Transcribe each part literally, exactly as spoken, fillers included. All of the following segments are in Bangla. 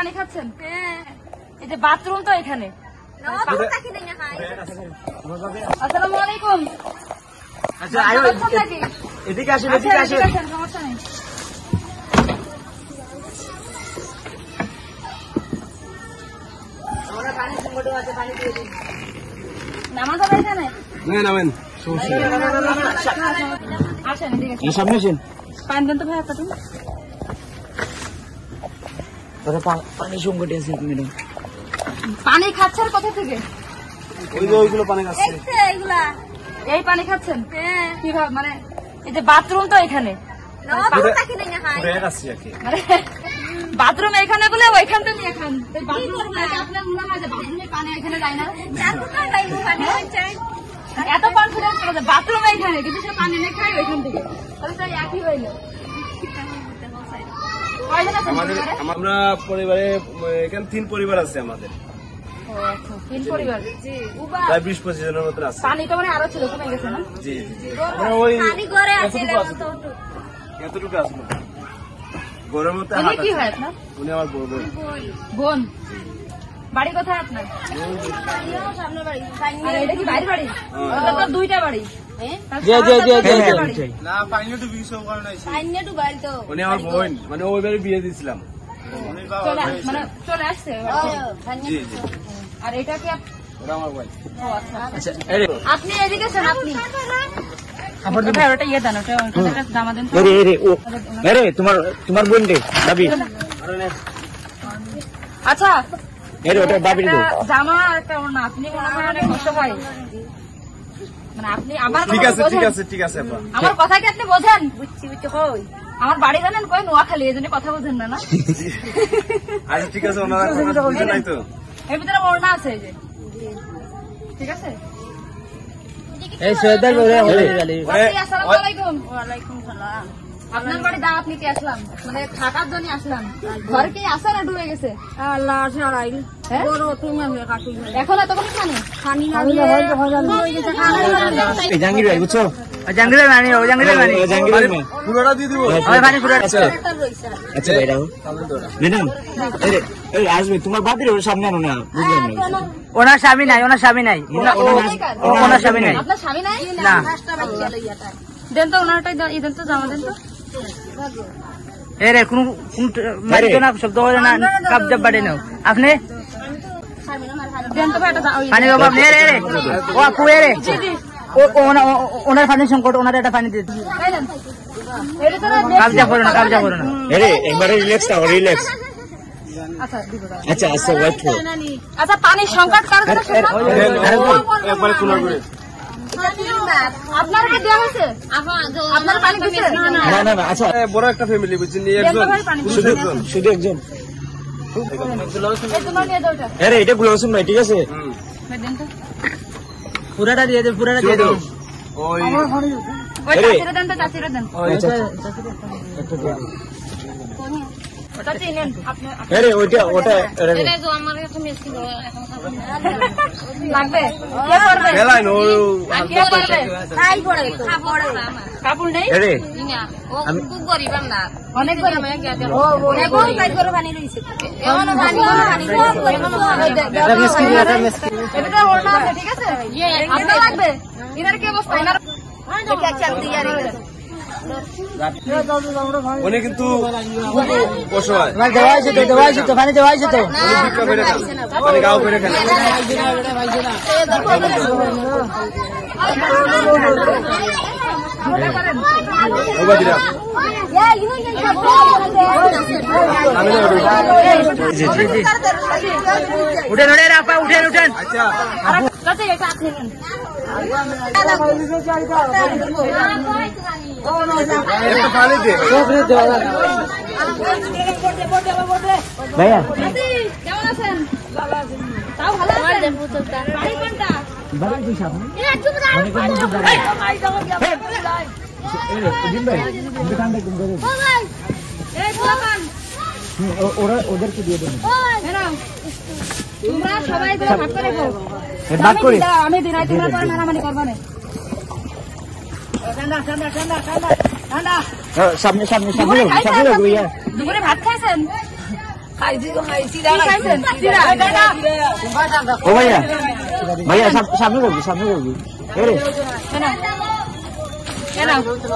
পানি খাচ্ছেন? এই যে বাথরুম তো এখানে। আসসালামু আলাইকুম। আচ্ছা এদিকে আসেন, এদিকে আসেন, সমস্যা নেই। নামাজ হবে এখানে? না নামেন, আসেন এদিকে, সামনে আসেন। পানি দেন তো ভাই একটা তুমি। পানি সংকট আছে ম্যাডাম। পানি খাচ্ছেন কোথা থেকে? ওই যে ওইগুলো পানি খাচ্ছে। এই পানি খাচ্ছেন কিভাবে? মানে এই যে বাথরুম তো এখানে, মানে বাথরুম এখানে বলে ওইখান থেকে নিয়ে খান। আপনার মনে হয় যে বাথরুমে পানি এখানে যায় না? এত কনফিডেন্স করে বাথরুম এখানে, কিন্তু সে পানি নিয়ে খায় ওইখান থেকে, তাহলে তো একই হইলো। আমরা পরিবারে এখানে তিন পরিবার আছে আমাদের। তিন পরিবার, প্রায় বিশ পঁচিশ জনের মতো আছে। পানি তো মানে আরো ছিল, কমে গেছে না? জি জি, ওই এতটুকু আসলো ঘরের মধ্যে। উনি কি হয় আপনার? উনি আমার বড় বোন। বোন? বাড়ি কোথায় আপনার? আর এটা কি বাইরে বাড়ি? তো দুইটা বাড়ি। উনি আমার বোন, মানে ওই বাড়ি বিয়ে দিয়েছিলাম, মানে চলে আসছে। জি জি। আর এটা কি আমার ভাই? আপনি এদিকে আছেন? আপনি ওটা ইয়ে দেন, ওটা জামা দেন। তোমার তোমার বোন রে দাবি। আচ্ছা ওটা দাবি জামা একটা ওড়না, আপনি মনে হয় অনেক কষ্ট হয়, মানে আপনি আমার ঠিক আছে ঠিক আছে ঠিক আছে আমার কথা কি আপনি বোঝেন? বুঝছি বুঝছি। কই আমার বাড়ি জানেন? কই নোয়াখালী, এই জন্য কথা বোঝেন না। না আচ্ছা ঠিক আছে, ওনারা বুঝে নাই তো। এর ভিতরে ওড়না আছে, এই যে ঠিক আছে। এই সৈয়দার বলে আসসালামু আলাইকুম। ওয়ালাইকুম সালাম। আপনার বাড়ি দাওয়াত নিতে আসলাম, মানে থাকার জন্য আসলাম। ঘরে কি আসে না ডুবে গেছে? আল্লাহ ছাড়াইল বড় তুমি আমি কাটি এখন এতক্ষণ খানি খানি না এই জাঙ্গির ভাই বুঝছো? জাঙ্গির ভাই মানে ও জাঙ্গির ভাই মানে জাঙ্গির ভাই পুরোটা দিয়ে দিব। ওই পানি পুরো। আচ্ছা আচ্ছা ভাই রাও ম্যাডাম, এই এই আসবে তোমার বাড়ির ওর সামনে আনো না, বুঝলেন না? ওনার স্বামী নাই, ওনার স্বামী নাই, ওনার স্বামী নাই। আপনার স্বামী নাই? না দেন তো ওনারটাই দেন তো, জামা দেন তো। এ রে কোন কোন মারি না শব্দ হয় না, কাবজাব বাড়ি নাও আপনি দেন তো একটা পানি বাবা। আপনি রে রে ও আপু এ রে ও ওনার পানি সংকট, ওনার একটা পানি দিতে কাবজা করো না, কাবজা করো না। আরে একবারে রিল্যাক্স থাকো, রিল্যাক্স। আচ্ছা দিব। আচ্ছা আচ্ছা ওয়েট করো। আচ্ছা পানির সংকট কার কথা শুনলাম? একবারে কুলার করে আপনার কি দেওয়া হয়েছে? আপনার পানি দিছে? না না না। আচ্ছা বড় একটা ফ্যামিলি বুঝছেন, একজন শুধু একজন শুধু একজন এই তোমার দিয়ে দাও এটা। আরে এটা গুলোসুম ভাই, ঠিক আছে? ভাই দেন তো। পুরাটা দিয়ে দে, পুরাটা দিয়ে দাও। ওই ওই চাচিরা দেন তো, চাচিরা দেন। আচ্ছা ওটা চিনেন আপনি? আরে ওইটা ওটা এটা তো আমার কাছে মেসি এখন খাবেন লাগবে। কে করবে? খেলাই নো কে করবে? তাই করে তো পড়ে কাপড় নেই? আরে না ও খুব গরিব না, অনেক গরিব। ও বড় তাই করে পানি লইছে এমন পানি পানি সব করে এটা মিসকিন, এটা মিসকিন। এটা ওড়না আছে, ঠিক আছে? আপনার লাগবে? ইনার কি অবস্থা? ইনার এটা চাল দিয়া রে উনি কিন্তু অসহায়, তোমার দেওয়া হয়েছে তো, দেওয়া হয়েছে তো, পানি দেওয়া হয়েছে তো। উনি ভিক্ষা করে খান, মানে গাও করে খান। ওবাদিরা আমি না জি জি জি উঠেন উঠেন আপা, উঠেন উঠেন। আচ্ছা চাচা এটা আপনি নেন। একটা পানি দে ভাইয়া চাচি কেমন আছেন? তাও ভালো আছেন? বাড়ি কোনটা? বাড়ি কি সামনে? এ চুপ না। দিন ভাই কিন্তু কান্দে কোন করে ও ভাই এই দোকান ওরা ওদেরকে দিয়ে দেন। হ্যাঁ তোমরা সবাই করে ভাগ করে খাও। ভাগ করে আমি দিনাই তোমরা পরে মারামারি করবা না। ঠান্ডা ঠান্ডা ঠান্ডা ঠান্ডা ঠান্ডা। সামনে সামনে সামনে সামনে ভাইয়া। দুপুরে ভাত খাইছেন? খাইছি তো খাইছি কি খাইছেন? চিড়া। ও ভাইয়া ভাইয়া সাম- সামনে করবি সামনে করবি এই রে কেন? কেন?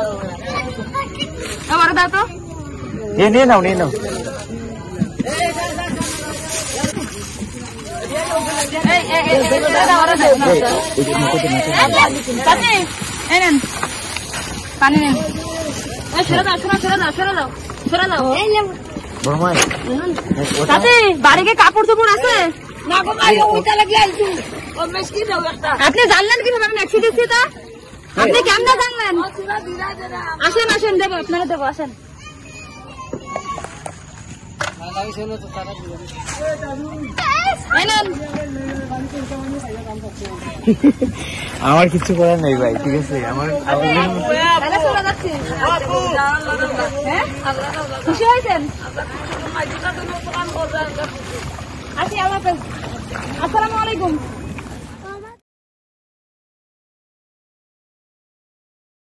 আমার দাও তো। এ নিয়ে নাও নিয়ে নাও এই, এই, এই, এই, দাও, ওরা দাও। এই, এই যে মুখে তো মুখে চাচি, এই নেন। পানি নেন। এই, সরে দাও, সরে, সরে দাও, সরে দাও, সরে দাও। বড় মাই চাচি, বাড়িতে কাপড় চোপড় আছে? না গো ভাই ওইটা লাগলে আইছি ও মেশকি দাও একটা আপনি জানলেন কিভাবে আমি একশো দিচ্ছি তা? আপনি কেমনে জানলেন? চিরা দিরা দিরা আসেন, আসেন, দেবো, আপনারা দেবো, আসেন। এই নেন। আমার কিছু করার নেই ভাই ঠিক আছে আমার তাহলে চলে যাচ্ছি। হ্যাঁ? খুশি হয়েছেন? আসি, আল্লাহ হাফেজ। আসসালামু আলাইকুম।